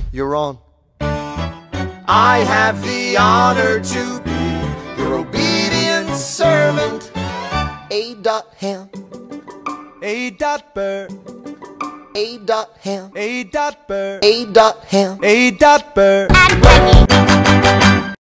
You're on. I have the honor to be your obedient servant. A.Ham. A.Burr. A.Ham. A.Burr. A.Ham. A.Burr. And Peggy.